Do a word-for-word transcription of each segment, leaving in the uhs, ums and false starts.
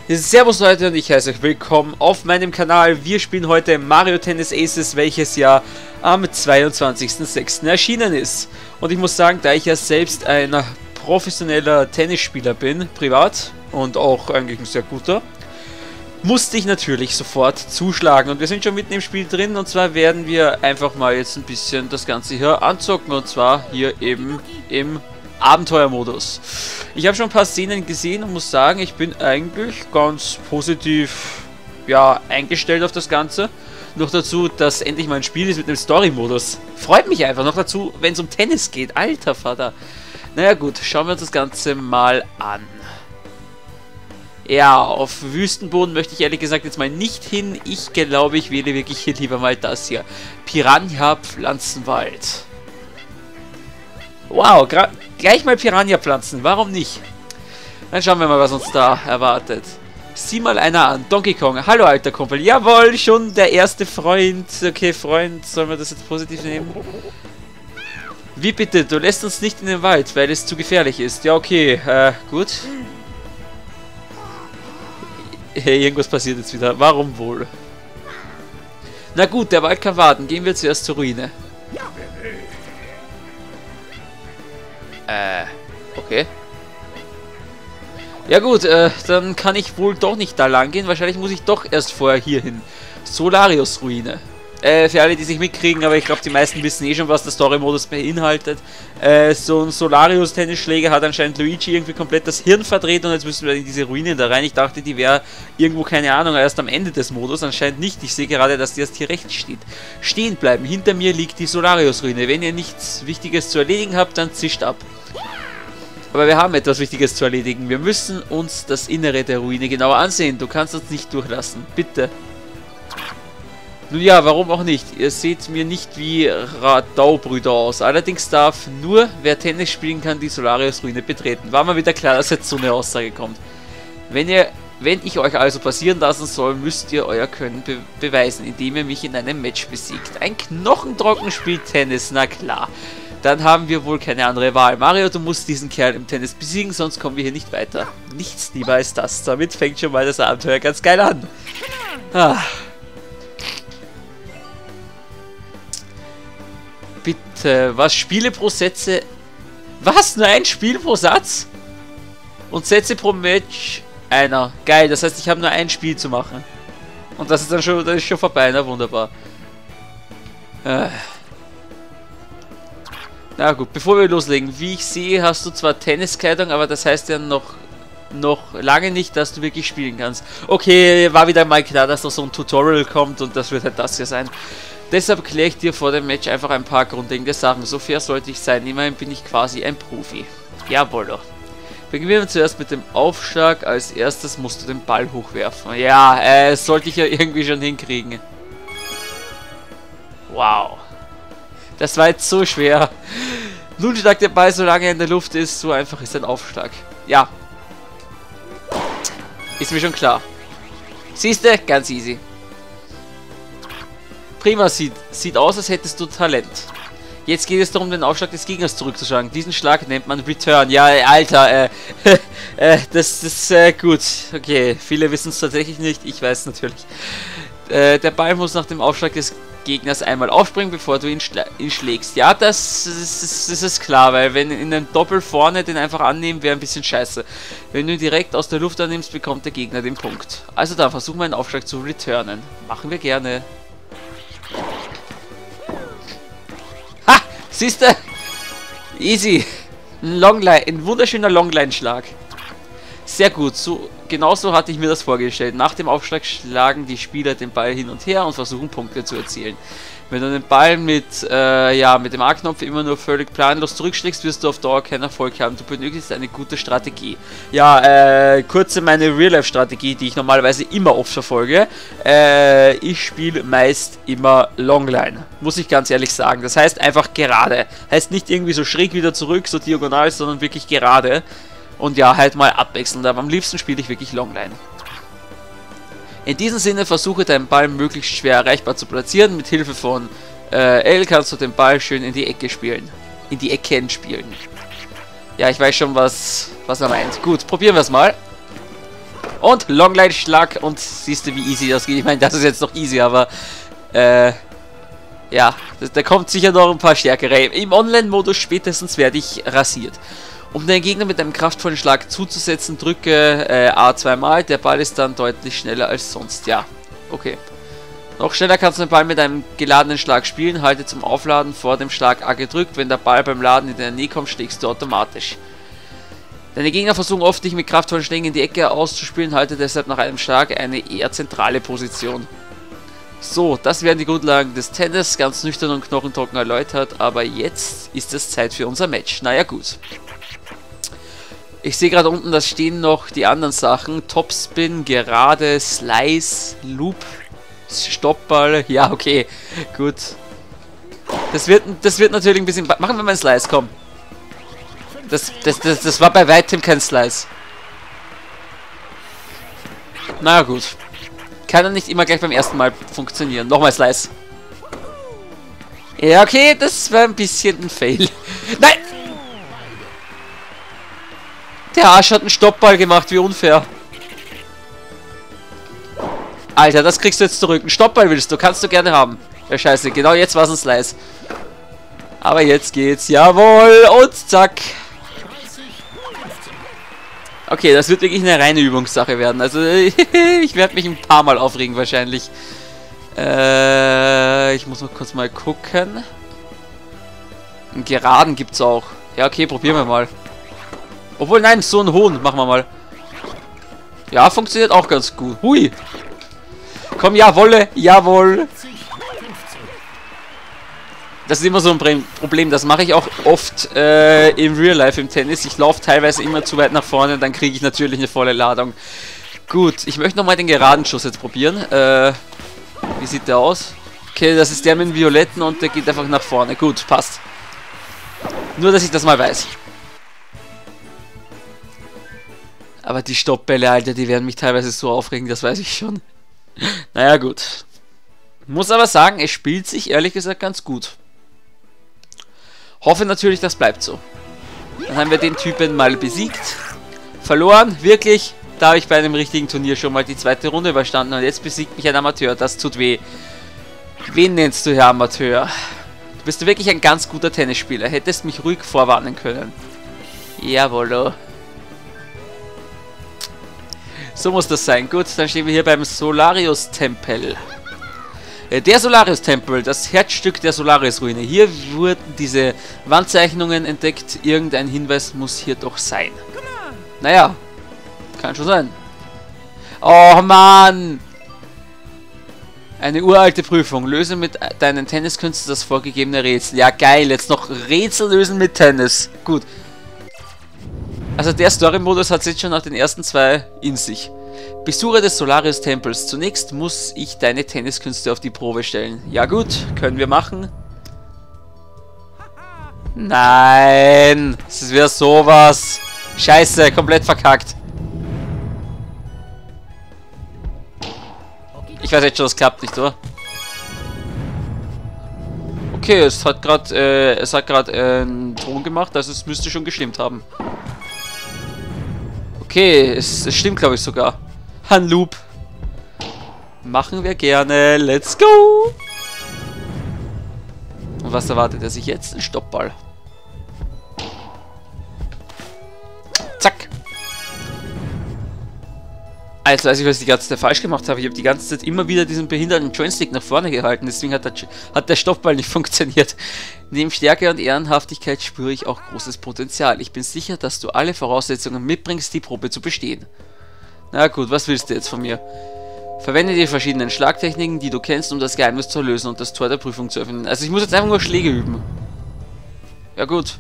Servus Leute und ich heiße euch willkommen auf meinem Kanal. Wir spielen heute Mario Tennis Aces, welches ja am zweiundzwanzigsten sechsten erschienen ist. Und ich muss sagen, da ich ja selbst ein professioneller Tennisspieler bin, privat und auch eigentlich ein sehr guter, musste ich natürlich sofort zuschlagen. Und wir sind schon mitten im Spiel drin, und zwar werden wir einfach mal jetzt ein bisschen das Ganze hier anzocken, und zwar hier eben im Abenteuermodus. Ich habe schon ein paar Szenen gesehen und muss sagen, ich bin eigentlich ganz positiv ja, eingestellt auf das Ganze. Noch dazu, dass endlich mal ein Spiel ist mit einem Story-Modus. Freut mich einfach. Noch dazu, wenn es um Tennis geht. Alter Vater. Naja gut, schauen wir uns das Ganze mal an. Ja, auf Wüstenboden möchte ich ehrlich gesagt jetzt mal nicht hin. Ich glaube, ich wähle wirklich hier lieber mal das hier. Piranha Pflanzenwald. Wow, gleich mal Piranha-Pflanzen, warum nicht? Dann schauen wir mal, was uns da erwartet. Sieh mal einer an, Donkey Kong. Hallo, alter Kumpel. Jawohl, schon der erste Freund. Okay, Freund, sollen wir das jetzt positiv nehmen? Wie bitte? Du lässt uns nicht in den Wald, weil es zu gefährlich ist. Ja, okay, äh, gut. Hey, irgendwas passiert jetzt wieder. Warum wohl? Na gut, der Wald kann warten. Gehen wir zuerst zur Ruine. Äh, okay. Ja gut, äh, dann kann ich wohl doch nicht da lang gehen. Wahrscheinlich muss ich doch erst vorher hier hin. Solarius-Ruine. Äh, für alle, die sich mitkriegen, aber ich glaube, die meisten wissen eh schon, was der Story-Modus beinhaltet. Äh, so ein Solarius-Tennisschläger hat anscheinend Luigi irgendwie komplett das Hirn verdreht, und jetzt müssen wir in diese Ruine da rein. Ich dachte, die wäre irgendwo, keine Ahnung, erst am Ende des Modus. Anscheinend nicht. Ich sehe gerade, dass die erst hier rechts steht. Stehen bleiben. Hinter mir liegt die Solarius-Ruine. Wenn ihr nichts Wichtiges zu erledigen habt, dann zischt ab. Aber wir haben etwas Wichtiges zu erledigen. Wir müssen uns das Innere der Ruine genauer ansehen. Du kannst uns nicht durchlassen. Bitte. Nun ja, warum auch nicht? Ihr seht mir nicht wie Radau-Brüder aus. Allerdings darf nur, wer Tennis spielen kann, die Solarius-Ruine betreten. War mal wieder klar, dass jetzt so eine Aussage kommt. Wenn ihr, wenn ich euch also passieren lassen soll, müsst ihr euer Können be beweisen, indem ihr mich in einem Match besiegt. Ein Knochentrocken spielt Tennis, na klar. Dann haben wir wohl keine andere Wahl. Mario, du musst diesen Kerl im Tennis besiegen, sonst kommen wir hier nicht weiter. Nichts lieber als das. Damit fängt schon mal das Abenteuer ganz geil an. Ah. Bitte, was? Spiele pro Sätze? Was? Nur ein Spiel pro Satz? Und Sätze pro Match? Einer. Geil, das heißt, ich habe nur ein Spiel zu machen. Und das ist dann schon, das ist schon vorbei, na wunderbar. Äh. Na gut, bevor wir loslegen, wie ich sehe, hast du zwar Tenniskleidung, aber das heißt ja noch, noch lange nicht, dass du wirklich spielen kannst. Okay, war wieder mal klar, dass da so ein Tutorial kommt, und das wird halt das hier sein. Deshalb kläre ich dir vor dem Match einfach ein paar grundlegende Sachen. So fair sollte ich sein, immerhin bin ich quasi ein Profi. Jawohl doch. Beginnen wir zuerst mit dem Aufschlag. Als erstes musst du den Ball hochwerfen. Ja, äh, sollte ich ja irgendwie schon hinkriegen. Wow. Das war jetzt so schwer. Nun schlagt der Ball, solange er in der Luft ist. So einfach ist ein Aufschlag. Ja. Ist mir schon klar. Siehst du? Ganz easy. Prima, sieht, sieht aus, als hättest du Talent. Jetzt geht es darum, den Aufschlag des Gegners zurückzuschlagen. Diesen Schlag nennt man Return. Ja, Alter, äh, äh das ist äh, gut. Okay, viele wissen es tatsächlich nicht. Ich weiß natürlich. Äh, der Ball muss nach dem Aufschlag des Gegners einmal aufspringen, bevor du ihn, schla ihn schlägst. Ja, das, das, ist, das ist klar, weil wenn in einem Doppel vorne den einfach annehmen, wäre ein bisschen scheiße. Wenn du ihn direkt aus der Luft annimmst, bekommt der Gegner den Punkt. Also dann versuchen wir einen Aufschlag zu returnen. Machen wir gerne. Ha! Siehste? Easy. Ein Longline, ein wunderschöner Longline-Schlag. Sehr gut, so, genauso hatte ich mir das vorgestellt. Nach dem Aufschlag schlagen die Spieler den Ball hin und her und versuchen Punkte zu erzielen. Wenn du den Ball mit, äh, ja, mit dem A-Knopf immer nur völlig planlos zurückschlägst, wirst du auf Dauer keinen Erfolg haben. Du benötigst eine gute Strategie. Ja, äh, kurze meine Real-Life-Strategie, die ich normalerweise immer oft verfolge. Äh, ich spiele meist immer Longline, muss ich ganz ehrlich sagen. Das heißt einfach gerade. Heißt nicht irgendwie so schräg wieder zurück, so diagonal, sondern wirklich gerade. Und ja, halt mal abwechselnd, aber am liebsten spiele ich wirklich Longline. In diesem Sinne versuche deinen Ball möglichst schwer erreichbar zu platzieren. Mit Hilfe von äh, L kannst du den Ball schön in die Ecke spielen. In die Ecken spielen. Ja, ich weiß schon, was, was er meint. Gut, probieren wir es mal. Und Longline-Schlag und siehst du, wie easy das geht. Ich meine, das ist jetzt noch easy, aber äh, ja, da kommt sicher noch ein paar stärkere. Im Online-Modus spätestens werde ich rasiert. Um den Gegner mit einem kraftvollen Schlag zuzusetzen, drücke äh, A zweimal. Der Ball ist dann deutlich schneller als sonst. Ja, okay. Noch schneller kannst du den Ball mit einem geladenen Schlag spielen. Halte zum Aufladen vor dem Schlag A gedrückt. Wenn der Ball beim Laden in deine Nähe kommt, schlägst du automatisch. Deine Gegner versuchen oft, dich mit kraftvollen Schlägen in die Ecke auszuspielen. Halte deshalb nach einem Schlag eine eher zentrale Position. So, das wären die Grundlagen des Tennis. Ganz nüchtern und knochentrocken erläutert. Aber jetzt ist es Zeit für unser Match. Naja, gut. Ich sehe gerade unten, da stehen noch die anderen Sachen. Topspin, Gerade, Slice, Loop, Stoppball. Ja, okay, gut. Das wird, das wird natürlich ein bisschen... Machen wir mal einen Slice, komm. Das, das, das, das war bei weitem kein Slice. Na gut. Kann dann nicht immer gleich beim ersten Mal funktionieren. Nochmal Slice. Ja, okay, das war ein bisschen ein Fail. Nein! Der Arsch hat einen Stoppball gemacht, wie unfair. Alter, das kriegst du jetzt zurück. Einen Stoppball willst du, kannst du gerne haben. Ja, scheiße, genau jetzt war es ein Slice. Aber jetzt geht's, jawohl, und zack. Okay, das wird wirklich eine reine Übungssache werden. Also, ich werde mich ein paar Mal aufregen wahrscheinlich. Äh, ich muss noch kurz mal gucken. Einen Geraden gibt's auch. Ja, okay, probieren wir mal. Obwohl, nein, so einen hohen machen wir mal. Ja, funktioniert auch ganz gut. Hui. Komm, jawolle, jawohl. Das ist immer so ein Problem. Das mache ich auch oft äh, im Real Life im Tennis. Ich laufe teilweise immer zu weit nach vorne, dann kriege ich natürlich eine volle Ladung. Gut, ich möchte nochmal den geraden Schuss jetzt probieren. Äh, wie sieht der aus? Okay, das ist der mit dem Violetten und der geht einfach nach vorne. Gut, passt. Nur, dass ich das mal weiß. Aber die Stoppbälle, Alter, die werden mich teilweise so aufregen, das weiß ich schon. Naja, gut. Muss aber sagen, es spielt sich ehrlich gesagt ganz gut. Hoffe natürlich, das bleibt so. Dann haben wir den Typen mal besiegt. Verloren, wirklich. Da habe ich bei einem richtigen Turnier schon mal die zweite Runde überstanden. Und jetzt besiegt mich ein Amateur, das tut weh. Wen nennst du, Herr Amateur? Du bist wirklich ein ganz guter Tennisspieler. Hättest mich ruhig vorwarnen können. Jawollo. So muss das sein. Gut, dann stehen wir hier beim Solarius-Tempel. Äh, der Solarius-Tempel, das Herzstück der Solarius-Ruine. Hier wurden diese Wandzeichnungen entdeckt. Irgendein Hinweis muss hier doch sein. Naja, kann schon sein. Oh Mann! Eine uralte Prüfung. Löse mit deinen Tenniskünsten das vorgegebene Rätsel. Ja, geil. Jetzt noch Rätsel lösen mit Tennis. Gut. Also der Story-Modus hat jetzt schon nach den ersten zwei in sich. Besucher des Solarius-Tempels. Zunächst muss ich deine Tenniskünste auf die Probe stellen. Ja gut, können wir machen. Nein, es ist wieder sowas. Scheiße, komplett verkackt. Ich weiß jetzt schon, es klappt nicht, oder? Okay, es hat gerade äh, es hat gerade äh, einen Ton gemacht, also es müsste schon gestimmt haben. Okay, es, es stimmt, glaube ich, sogar. Handloop. Machen wir gerne. Let's go! Und was erwartet er sich jetzt? Ein Stoppball. Zack. Jetzt weiß ich, was ich die ganze Zeit falsch gemacht habe. Ich habe die ganze Zeit immer wieder diesen behinderten Joystick nach vorne gehalten. Deswegen hat der, hat der Stoppball nicht funktioniert. Neben Stärke und Ehrenhaftigkeit spüre ich auch großes Potenzial. Ich bin sicher, dass du alle Voraussetzungen mitbringst, die Probe zu bestehen. Na gut, was willst du jetzt von mir? Verwende die verschiedenen Schlagtechniken, die du kennst, um das Geheimnis zu lösen und das Tor der Prüfung zu öffnen. Also ich muss jetzt einfach nur Schläge üben. Ja gut.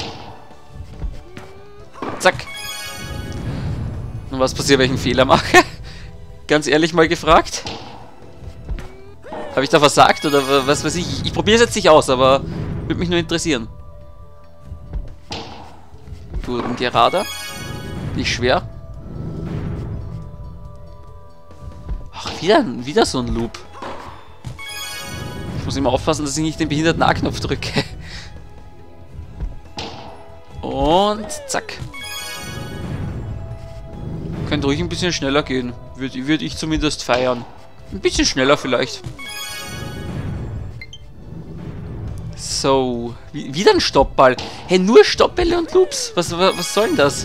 Zack. Und was passiert, wenn ich einen Fehler mache? Ganz ehrlich mal gefragt. Habe ich da versagt oder was weiß ich? Ich probiere es jetzt nicht aus, aber würde mich nur interessieren. Gut, ein Gerader. Nicht schwer. Ach, wieder, wieder so ein Loop. Ich muss immer aufpassen, dass ich nicht den behinderten A-Knopf drücke. Und zack. Könnte ruhig ein bisschen schneller gehen. Würde würd ich zumindest feiern. Ein bisschen schneller vielleicht. So. Wie, wieder ein Stoppball. Hey, nur Stoppbälle und Loops. Was, was, was soll denn das?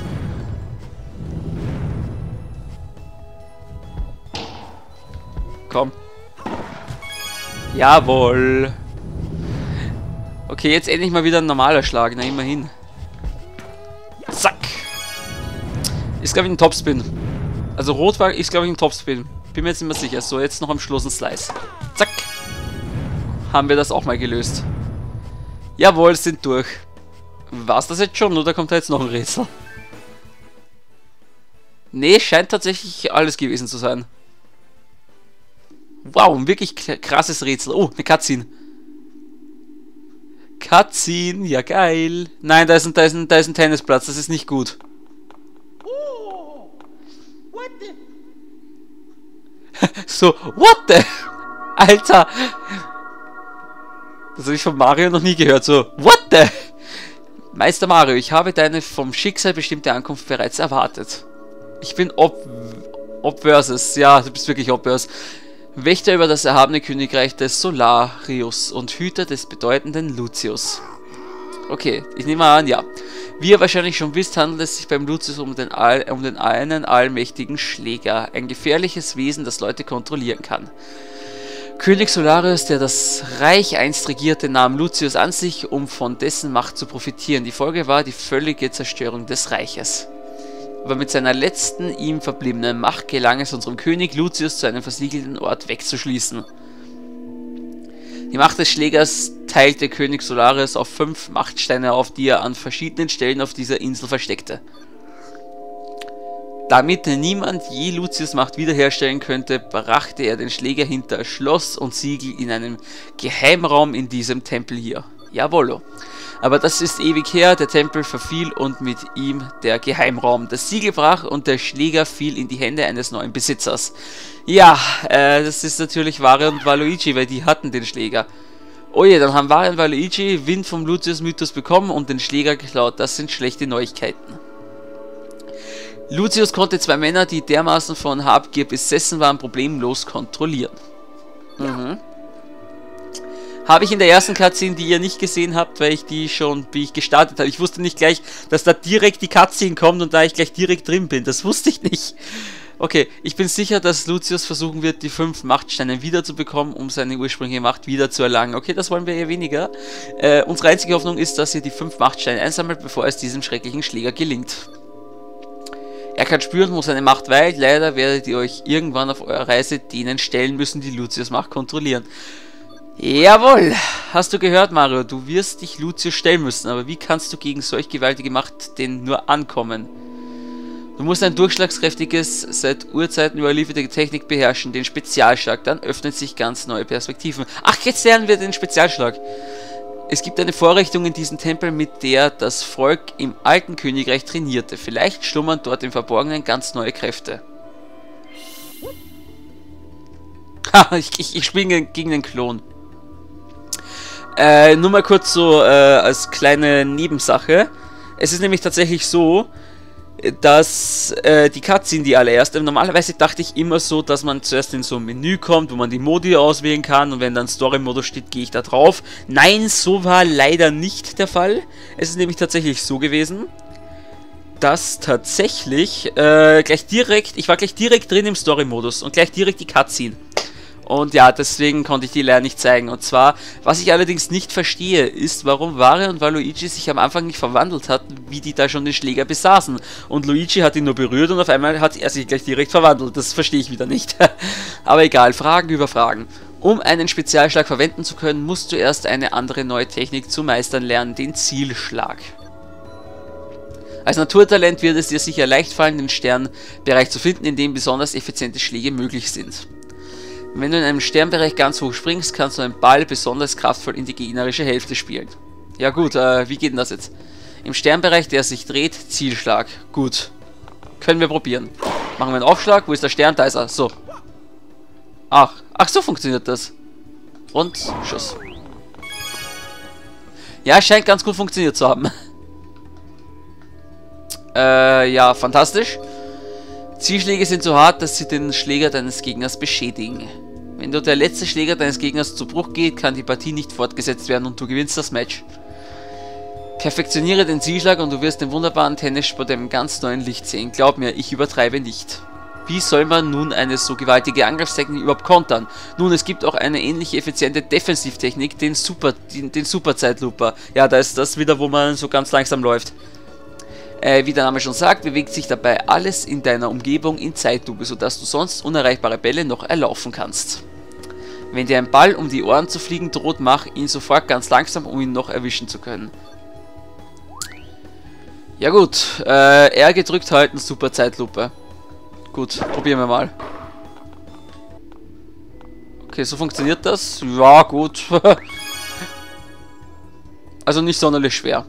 Komm. Jawohl. Okay, jetzt endlich mal wieder ein normaler Schlag. Na, immerhin. Zack. Ist, glaube ich, ein Topspin. Also rot war, ist, glaube ich, ein Topspin. Bin mir jetzt nicht mehr sicher. So, jetzt noch am Schluss ein Slice. Zack. Haben wir das auch mal gelöst. Jawohl, sind durch. War's das jetzt schon, oder kommt da jetzt noch ein Rätsel? Nee, scheint tatsächlich alles gewesen zu sein. Wow, ein wirklich krasses Rätsel. Oh, eine Cutscene. Cutscene, ja geil. Nein, da ist ein, da ist ein, da ist ein Tennisplatz, das ist nicht gut. Oh, what the? So, what the? Alter. Das habe ich von Mario noch nie gehört. So, what the? Meister Mario, ich habe deine vom Schicksal bestimmte Ankunft bereits erwartet. Ich bin Ob... Obversus. Ja, du bist wirklich Obversus. Wächter über das erhabene Königreich des Solarius und Hüter des bedeutenden Lucius. Okay, ich nehme mal an, ja. Wie ihr wahrscheinlich schon wisst, handelt es sich beim Lucius um den, All, um den einen allmächtigen Schläger. Ein gefährliches Wesen, das Leute kontrollieren kann. König Solarius, der das Reich einst regierte, nahm Lucius an sich, um von dessen Macht zu profitieren. Die Folge war die völlige Zerstörung des Reiches. Aber mit seiner letzten ihm verbliebenen Macht gelang es unserem König Lucius zu einem versiegelten Ort wegzuschließen. Die Macht des Schlägers teilte König Solarius auf fünf Machtsteine auf, die er an verschiedenen Stellen auf dieser Insel versteckte. Damit niemand je Lucius Macht wiederherstellen könnte, brachte er den Schläger hinter Schloss und Siegel in einem Geheimraum in diesem Tempel hier. Jawollo. Aber das ist ewig her, der Tempel verfiel und mit ihm der Geheimraum. Das Siegel brach und der Schläger fiel in die Hände eines neuen Besitzers. Ja, äh, das ist natürlich Wario und Waluigi, weil die hatten den Schläger. Oh je, dann haben Wario und Waluigi Wind vom Lucius-Mythos bekommen und den Schläger geklaut. Das sind schlechte Neuigkeiten. Lucius konnte zwei Männer, die dermaßen von Habgier besessen waren, problemlos kontrollieren. Mhm. Habe ich in der ersten Cutscene, die ihr nicht gesehen habt, weil ich die schon, wie ich gestartet habe, ich wusste nicht gleich, dass da direkt die Cutscene kommt und da ich gleich direkt drin bin. Das wusste ich nicht. Okay, ich bin sicher, dass Lucius versuchen wird, die fünf Machtsteine wiederzubekommen, um seine ursprüngliche Macht wieder zu erlangen. Okay, das wollen wir eher weniger. Äh, unsere einzige Hoffnung ist, dass ihr die fünf Machtsteine einsammelt, bevor es diesem schrecklichen Schläger gelingt. Er kann spüren, wo seine Macht weilt. Leider werdet ihr euch irgendwann auf eurer Reise denen stellen müssen, die Lucius Macht kontrollieren. Jawohl! Hast du gehört, Mario? Du wirst dich Lucius stellen müssen, aber wie kannst du gegen solch gewaltige Macht denn nur ankommen? Du musst ein durchschlagskräftiges, seit Urzeiten überlieferte Technik beherrschen, den Spezialschlag. Dann öffnen sich ganz neue Perspektiven. Ach, jetzt lernen wir den Spezialschlag. Es gibt eine Vorrichtung in diesem Tempel, mit der das Volk im alten Königreich trainierte. Vielleicht schlummern dort im Verborgenen ganz neue Kräfte. Ha, ich, ich, ich spiele gegen den Klon. Äh, nur mal kurz so äh, als kleine Nebensache. Es ist nämlich tatsächlich so, dass äh, die Cutscene, die allererste, normalerweise dachte ich immer so, dass man zuerst in so ein Menü kommt, wo man die Modi auswählen kann und wenn dann Story-Modus steht, gehe ich da drauf. Nein, so war leider nicht der Fall. Es ist nämlich tatsächlich so gewesen, dass tatsächlich äh, gleich direkt, ich war gleich direkt drin im Story-Modus und gleich direkt die Cutscene. Und ja, deswegen konnte ich die leider nicht zeigen. Und zwar, was ich allerdings nicht verstehe, ist, warum Wario und Waluigi sich am Anfang nicht verwandelt hatten, wie die da schon den Schläger besaßen. Und Luigi hat ihn nur berührt und auf einmal hat er sich gleich direkt verwandelt. Das verstehe ich wieder nicht. Aber egal, Fragen über Fragen. Um einen Spezialschlag verwenden zu können, musst du erst eine andere neue Technik zu meistern lernen, den Zielschlag. Als Naturtalent wird es dir sicher leicht fallen, den Sternbereich zu finden, in dem besonders effiziente Schläge möglich sind. Wenn du in einem Sternbereich ganz hoch springst, kannst du einen Ball besonders kraftvoll in die gegnerische Hälfte spielen. Ja gut, äh, wie geht denn das jetzt? Im Sternbereich, der sich dreht, Zielschlag. Gut. Können wir probieren. Machen wir einen Aufschlag. Wo ist der Stern? Da ist er. So. Ach, ach so funktioniert das. Und Schuss. Ja, scheint ganz gut funktioniert zu haben. äh, ja, fantastisch. Zielschläge sind so hart, dass sie den Schläger deines Gegners beschädigen. Wenn nur der letzte Schläger deines Gegners zu Bruch geht, kann die Partie nicht fortgesetzt werden und du gewinnst das Match. Perfektioniere den Zielschlag und du wirst den wunderbaren Tennissport in einem ganz neuen Licht sehen. Glaub mir, ich übertreibe nicht. Wie soll man nun eine so gewaltige Angriffstechnik überhaupt kontern? Nun, es gibt auch eine ähnliche effiziente Defensivtechnik, den Super, den, den Superzeitlooper. Ja, da ist das wieder, wo man so ganz langsam läuft. Äh, wie der Name schon sagt, bewegt sich dabei alles in deiner Umgebung in Zeitlupe, sodass du sonst unerreichbare Bälle noch erlaufen kannst. Wenn dir ein Ball um die Ohren zu fliegen droht, mach ihn sofort ganz langsam, um ihn noch erwischen zu können. Ja gut, äh, R gedrückt halten, Superzeitlupe. Gut, probieren wir mal. Okay, so funktioniert das. Ja, gut. Also nicht sonderlich schwer.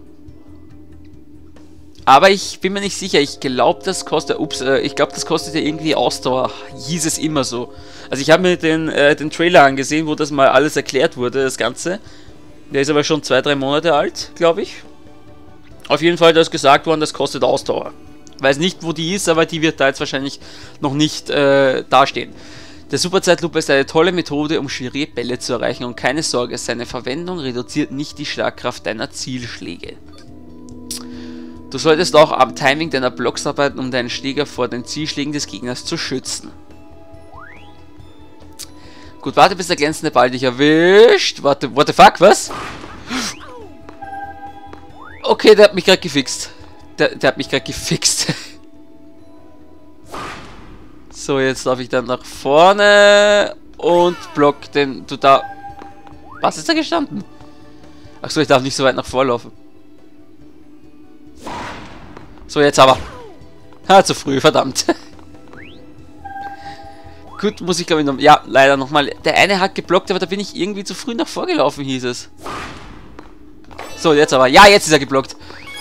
Aber ich bin mir nicht sicher. Ich glaube, das kostet... Ups, äh, ich glaube, das kostet ja irgendwie Ausdauer. Hieß es immer so. Also ich habe mir den, äh, den Trailer angesehen, wo das mal alles erklärt wurde, das Ganze. Der ist aber schon zwei, drei Monate alt, glaube ich. Auf jeden Fall, da ist gesagt worden, das kostet Ausdauer. Weiß nicht, wo die ist, aber die wird da jetzt wahrscheinlich noch nicht äh, dastehen. Der Superzeitlupe ist eine tolle Methode, um schwierige Bälle zu erreichen, und keine Sorge, seine Verwendung reduziert nicht die Schlagkraft deiner Zielschläge. Du solltest auch am Timing deiner Blocks arbeiten, um deinen Schläger vor den Zielschlägen des Gegners zu schützen. Gut, warte, bis der glänzende Ball dich erwischt. Warte, what the fuck, was? Okay, der hat mich gerade gefixt. Der, der hat mich gerade gefixt. So, jetzt laufe ich dann nach vorne und block den... Du da... Was ist da gestanden? Achso, ich darf nicht so weit nach vorlaufen. So, jetzt aber. Ha, zu früh, verdammt. Gut, muss ich glaube ich noch... Ja, leider nochmal. Der eine hat geblockt, aber da bin ich irgendwie zu früh nach vorgelaufen, hieß es. So, jetzt aber. Ja, jetzt ist er geblockt.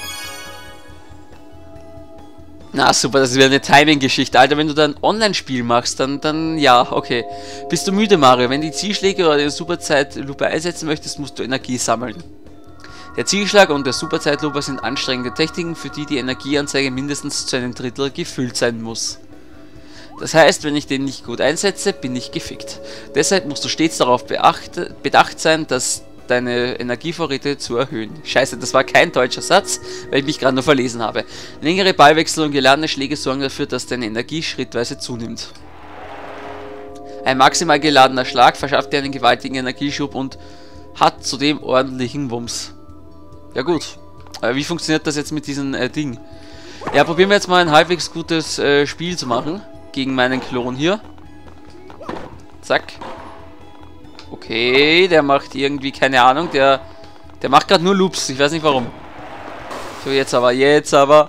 Na super, das ist wieder eine Timing-Geschichte. Alter, wenn du dann ein Online-Spiel machst, dann, dann, ja, okay. Bist du müde, Mario? Wenn die Zielschläge oder die Superzeitlupe einsetzen möchtest, musst du Energie sammeln. Der Zielschlag und der Superzeitlupe sind anstrengende Techniken, für die die Energieanzeige mindestens zu einem Drittel gefüllt sein muss. Das heißt, wenn ich den nicht gut einsetze, bin ich gefickt. Deshalb musst du stets darauf beacht, bedacht sein, dass deine Energievorräte zu erhöhen. Scheiße, das war kein deutscher Satz, weil ich mich gerade nur verlesen habe. Längere Ballwechsel und geladene Schläge sorgen dafür, dass deine Energie schrittweise zunimmt. Ein maximal geladener Schlag verschafft dir einen gewaltigen Energieschub und hat zudem ordentlichen Wumms. Ja gut, aber wie funktioniert das jetzt mit diesem äh, Ding? Ja, probieren wir jetzt mal ein halbwegs gutes äh, Spiel zu machen gegen meinen Klon hier. Zack. Okay, der macht irgendwie, keine Ahnung, der der macht gerade nur Loops, ich weiß nicht warum. So, jetzt aber, jetzt aber.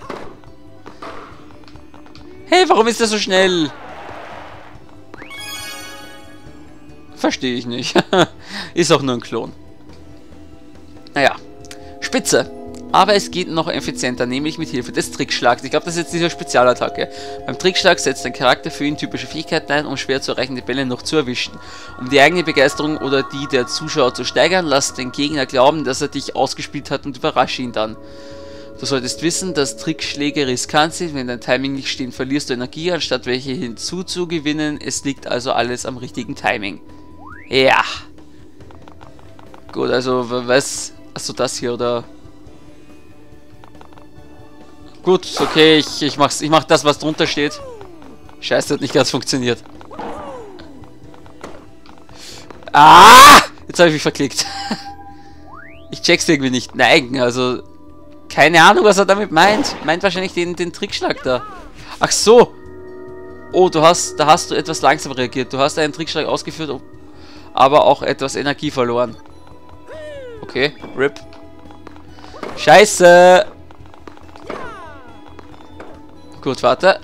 Hey, warum ist der so schnell? Verstehe ich nicht. Ist auch nur ein Klon. Naja, spitze. Aber es geht noch effizienter, nämlich mit Hilfe des Trickschlags. Ich glaube, das ist jetzt diese Spezialattacke. Beim Trickschlag setzt ein Charakter für ihn typische Fähigkeiten ein, um schwer zu erreichende Bälle noch zu erwischen. Um die eigene Begeisterung oder die der Zuschauer zu steigern, lass den Gegner glauben, dass er dich ausgespielt hat, und überrasche ihn dann. Du solltest wissen, dass Trickschläge riskant sind. Wenn dein Timing nicht stimmt, verlierst du Energie, anstatt welche hinzuzugewinnen. Es liegt also alles am richtigen Timing. Ja. Gut, also was... Achso, das hier, oder... Gut, okay, ich, ich, mach's, ich mach das, was drunter steht. Scheiße, hat nicht ganz funktioniert. Ah! Jetzt habe ich mich verklickt. Ich check's irgendwie nicht. Nein, also... Keine Ahnung, was er damit meint. Meint wahrscheinlich den, den Trickschlag da. Ach so. Oh, du hast, da hast du etwas langsam reagiert. Du hast einen Trickschlag ausgeführt, aber auch etwas Energie verloren. Okay, R I P. Scheiße. Gut, warte.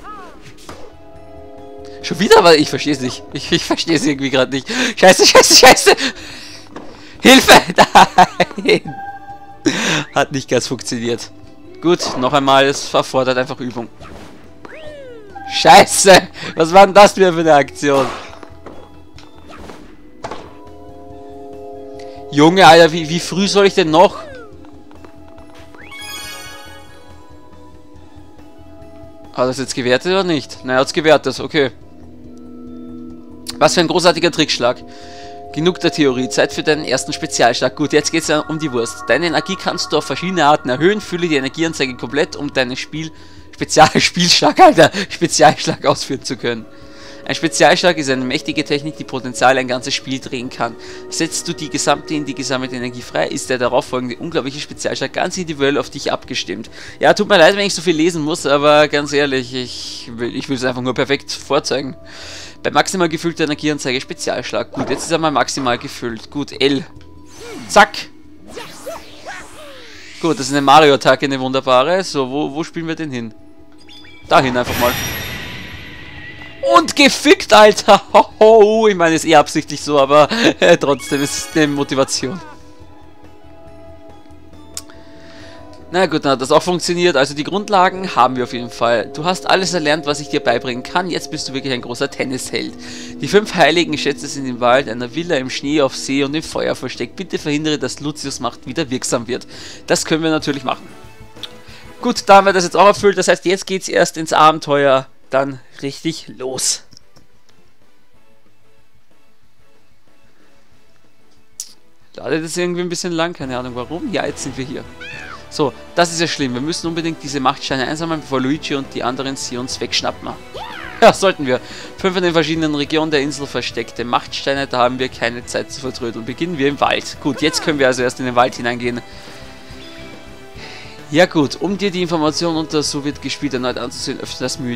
Schon wieder? Aber ich verstehe es nicht. Ich, ich verstehe es irgendwie gerade nicht. Scheiße, scheiße, scheiße. Hilfe! Nein. Hat nicht ganz funktioniert. Gut, noch einmal. Es erfordert einfach Übung. Scheiße. Was war denn das wieder für eine Aktion? Junge, Alter, wie, wie früh soll ich denn noch? Hat das jetzt gewertet oder nicht? Naja, hat es gewertet, okay. Was für ein großartiger Trickschlag. Genug der Theorie, Zeit für deinen ersten Spezialschlag. Gut, jetzt geht es ja um die Wurst. Deine Energie kannst du auf verschiedene Arten erhöhen. Fülle die Energieanzeige komplett, um deinen Spiel... Spezialspielschlag, Alter! Spezialschlag ausführen zu können. Ein Spezialschlag ist eine mächtige Technik, die Potenzial ein ganzes Spiel drehen kann. Setzt du die gesamte in die gesammelte Energie frei, ist der darauffolgende unglaubliche Spezialschlag ganz individuell auf dich abgestimmt. Ja, tut mir leid, wenn ich so viel lesen muss, aber ganz ehrlich, ich will ich will es einfach nur perfekt vorzeigen. Bei maximal gefüllter Energieanzeige Spezialschlag. Gut, jetzt ist er mal maximal gefüllt. Gut, L. Zack! Gut, das ist eine Mario-Attacke, eine wunderbare. So, wo, wo spielen wir den hin? Dahin einfach mal. Und gefickt, Alter! Hoho, ich meine, ist eh absichtlich so, aber äh, trotzdem ist es eine Motivation. Na gut, dann hat das auch funktioniert. Also die Grundlagen haben wir auf jeden Fall. Du hast alles erlernt, was ich dir beibringen kann. Jetzt bist du wirklich ein großer Tennisheld. Die fünf heiligen Schätze sind im Wald, einer Villa, im Schnee, auf See und im Feuer versteckt. Bitte verhindere, dass Lucius Macht wieder wirksam wird. Das können wir natürlich machen. Gut, da haben wir das jetzt auch erfüllt. Das heißt, jetzt geht es erst ins Abenteuer dann richtig los. Ladet das irgendwie ein bisschen lang, keine Ahnung warum. Ja, jetzt sind wir hier. So, das ist ja schlimm. Wir müssen unbedingt diese Machtsteine einsammeln, bevor Luigi und die anderen sie uns wegschnappen. Ja, sollten wir. Fünf in den verschiedenen Regionen der Insel versteckte Machtsteine, da haben wir keine Zeit zu vertrödeln. Beginnen wir im Wald. Gut, jetzt können wir also erst in den Wald hineingehen. Ja gut, um dir die Information unter So wird gespielt erneut anzusehen, öffne das Menü,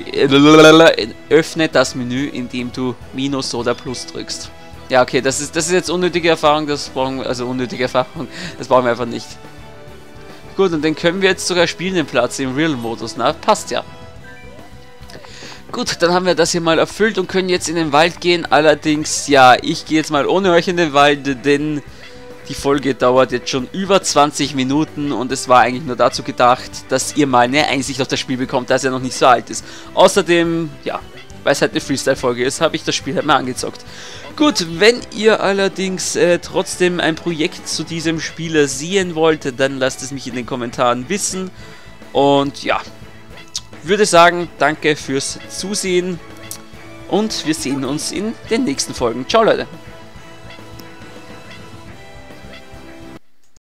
öffne das Menü, indem du Minus oder Plus drückst. Ja, okay, das ist, das ist jetzt unnötige Erfahrung, das brauchen wir, also unnötige Erfahrung, das brauchen wir einfach nicht. Gut, und den können wir jetzt sogar spielen, den Platz im Real-Modus, na, passt ja. Gut, dann haben wir das hier mal erfüllt und können jetzt in den Wald gehen, allerdings, ja, ich gehe jetzt mal ohne euch in den Wald, denn die Folge dauert jetzt schon über zwanzig Minuten und es war eigentlich nur dazu gedacht, dass ihr mal eine Einsicht auf das Spiel bekommt, da es ja noch nicht so alt ist. Außerdem, ja, weil es halt eine Freestyle-Folge ist, habe ich das Spiel halt mal angezockt. Gut, wenn ihr allerdings äh, trotzdem ein Projekt zu diesem Spieler sehen wollt, dann lasst es mich in den Kommentaren wissen. Und ja, würde sagen, danke fürs Zusehen und wir sehen uns in den nächsten Folgen. Ciao Leute!